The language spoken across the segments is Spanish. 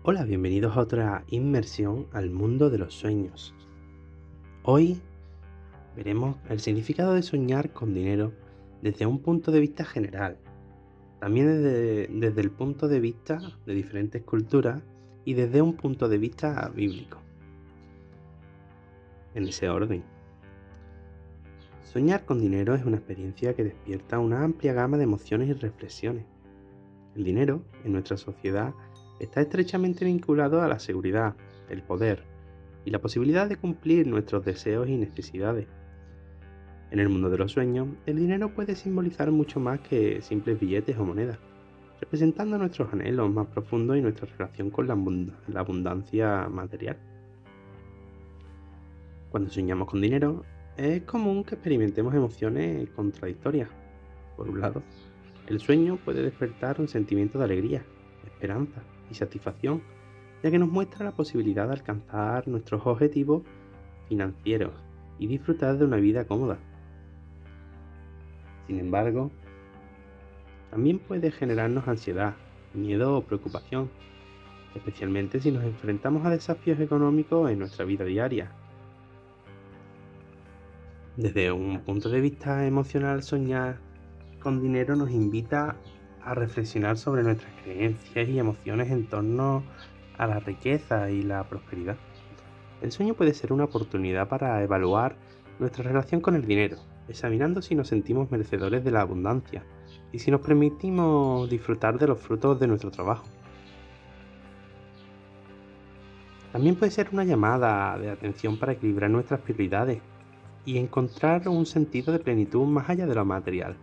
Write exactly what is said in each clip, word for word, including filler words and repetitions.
Hola, bienvenidos a otra inmersión al mundo de los sueños. Hoy veremos el significado de soñar con dinero desde un punto de vista general, también desde, desde el punto de vista de diferentes culturas y desde un punto de vista bíblico, en ese orden. Soñar con dinero es una experiencia que despierta una amplia gama de emociones y reflexiones. El dinero, en nuestra sociedad, está estrechamente vinculado a la seguridad, el poder y la posibilidad de cumplir nuestros deseos y necesidades. En el mundo de los sueños, el dinero puede simbolizar mucho más que simples billetes o monedas, representando nuestros anhelos más profundos y nuestra relación con la, abund- la abundancia material. Cuando soñamos con dinero, es común que experimentemos emociones contradictorias. Por un lado, el sueño puede despertar un sentimiento de alegría, esperanza y satisfacción, ya que nos muestra la posibilidad de alcanzar nuestros objetivos financieros y disfrutar de una vida cómoda. Sin embargo, también puede generarnos ansiedad, miedo o preocupación, especialmente si nos enfrentamos a desafíos económicos en nuestra vida diaria. Desde un punto de vista emocional, soñar con dinero nos invita a reflexionar sobre nuestras creencias y emociones en torno a la riqueza y la prosperidad. El sueño puede ser una oportunidad para evaluar nuestra relación con el dinero, examinando si nos sentimos merecedores de la abundancia y si nos permitimos disfrutar de los frutos de nuestro trabajo. También puede ser una llamada de atención para equilibrar nuestras prioridades y encontrar un sentido de plenitud más allá de lo material.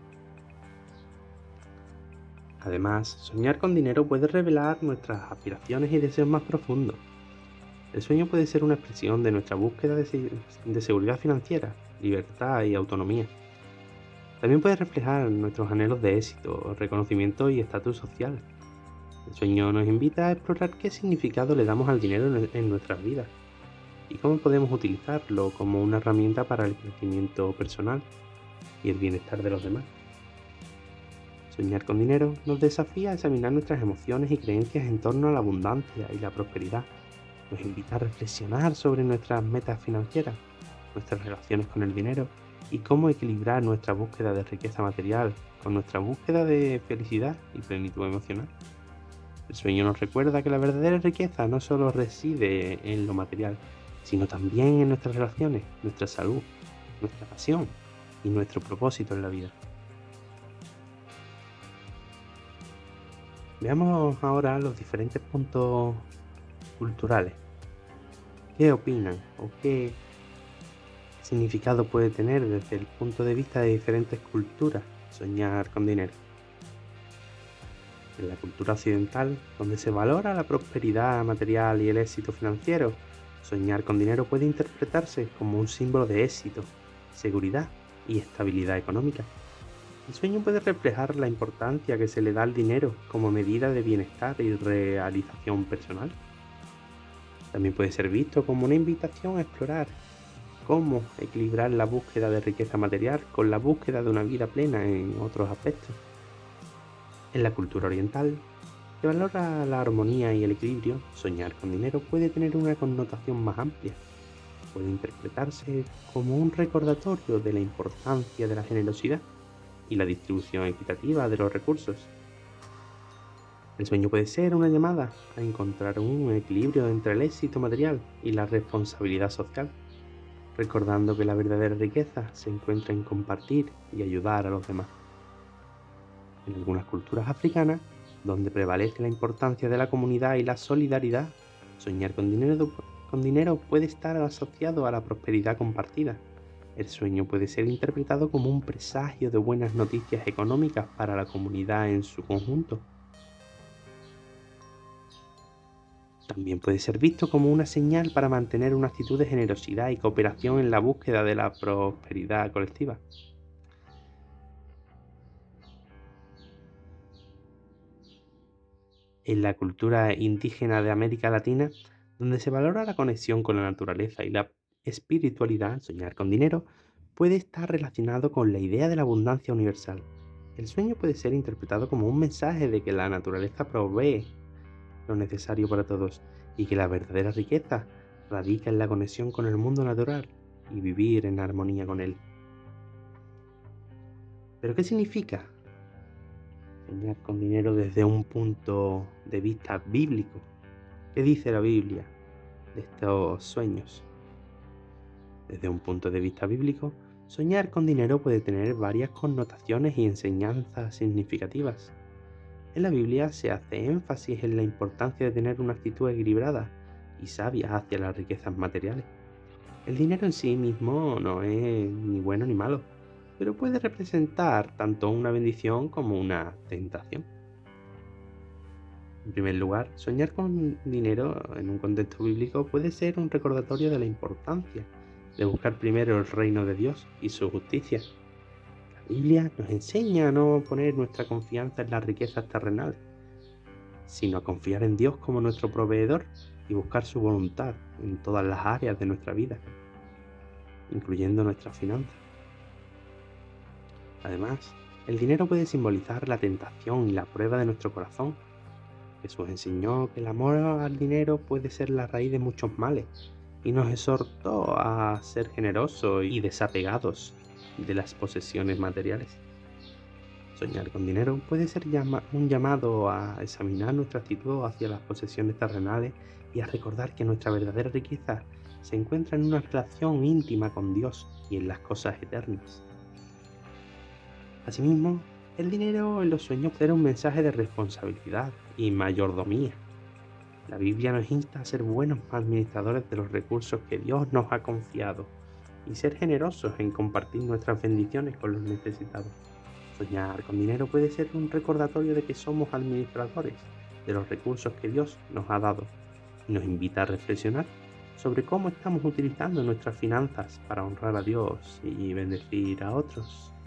Además, soñar con dinero puede revelar nuestras aspiraciones y deseos más profundos. El sueño puede ser una expresión de nuestra búsqueda de, se- de seguridad financiera, libertad y autonomía. También puede reflejar nuestros anhelos de éxito, reconocimiento y estatus social. El sueño nos invita a explorar qué significado le damos al dinero en en nuestras vidas y cómo podemos utilizarlo como una herramienta para el crecimiento personal y el bienestar de los demás. Soñar con dinero nos desafía a examinar nuestras emociones y creencias en torno a la abundancia y la prosperidad. Nos invita a reflexionar sobre nuestras metas financieras, nuestras relaciones con el dinero y cómo equilibrar nuestra búsqueda de riqueza material con nuestra búsqueda de felicidad y plenitud emocional. El sueño nos recuerda que la verdadera riqueza no solo reside en lo material, sino también en nuestras relaciones, nuestra salud, nuestra pasión y nuestro propósito en la vida. Veamos ahora los diferentes puntos culturales. ¿Qué opinan o qué significado puede tener desde el punto de vista de diferentes culturas soñar con dinero? En la cultura occidental, donde se valora la prosperidad material y el éxito financiero, soñar con dinero puede interpretarse como un símbolo de éxito, seguridad y estabilidad económica. El sueño puede reflejar la importancia que se le da al dinero como medida de bienestar y realización personal. También puede ser visto como una invitación a explorar cómo equilibrar la búsqueda de riqueza material con la búsqueda de una vida plena en otros aspectos. En la cultura oriental, que valora la armonía y el equilibrio, soñar con dinero puede tener una connotación más amplia. Puede interpretarse como un recordatorio de la importancia de la generosidad y la distribución equitativa de los recursos. El sueño puede ser una llamada a encontrar un equilibrio entre el éxito material y la responsabilidad social, recordando que la verdadera riqueza se encuentra en compartir y ayudar a los demás. En algunas culturas africanas, donde prevalece la importancia de la comunidad y la solidaridad, soñar con dinero, con dinero puede estar asociado a la prosperidad compartida. El sueño puede ser interpretado como un presagio de buenas noticias económicas para la comunidad en su conjunto. También puede ser visto como una señal para mantener una actitud de generosidad y cooperación en la búsqueda de la prosperidad colectiva. En la cultura indígena de América Latina, donde se valora la conexión con la naturaleza y la espiritualidad, soñar con dinero puede estar relacionado con la idea de la abundancia universal. El sueño puede ser interpretado como un mensaje de que la naturaleza provee lo necesario para todos y que la verdadera riqueza radica en la conexión con el mundo natural y vivir en armonía con él. ¿Pero qué significa soñar con dinero desde un punto de vista bíblico? ¿Qué dice la Biblia de estos sueños? Desde un punto de vista bíblico, soñar con dinero puede tener varias connotaciones y enseñanzas significativas. En la Biblia se hace énfasis en la importancia de tener una actitud equilibrada y sabia hacia las riquezas materiales. El dinero en sí mismo no es ni bueno ni malo, pero puede representar tanto una bendición como una tentación. En primer lugar, soñar con dinero en un contexto bíblico puede ser un recordatorio de la importancia de buscar primero el reino de Dios y su justicia. La Biblia nos enseña a no poner nuestra confianza en las riquezas terrenales, sino a confiar en Dios como nuestro proveedor y buscar su voluntad en todas las áreas de nuestra vida, incluyendo nuestras finanzas. Además, el dinero puede simbolizar la tentación y la prueba de nuestro corazón. Jesús enseñó que el amor al dinero puede ser la raíz de muchos males y nos exhortó a ser generosos y desapegados de las posesiones materiales. Soñar con dinero puede ser llama- un llamado a examinar nuestra actitud hacia las posesiones terrenales y a recordar que nuestra verdadera riqueza se encuentra en una relación íntima con Dios y en las cosas eternas. Asimismo, el dinero en los sueños puede ser un mensaje de responsabilidad y mayordomía. La Biblia nos insta a ser buenos administradores de los recursos que Dios nos ha confiado y ser generosos en compartir nuestras bendiciones con los necesitados. Soñar con dinero puede ser un recordatorio de que somos administradores de los recursos que Dios nos ha dado y nos invita a reflexionar sobre cómo estamos utilizando nuestras finanzas para honrar a Dios y bendecir a otros.